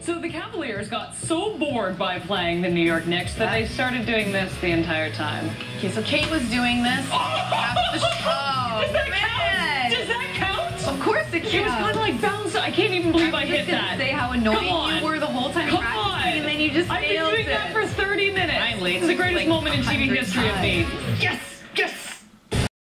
So the Cavaliers got so bored by playing the New York Knicks that they started doing this the entire time. Okay, so Kate was doing this half the show. Does that count? Does that count? Of course it counts. It was kind of like bounced. I can't even believe I hit that. Say how annoying you were the whole time practicing, and then you just I've been failed doing that for 30 minutes. Finally, it's the greatest moment in TV history of me. Yes! Yes!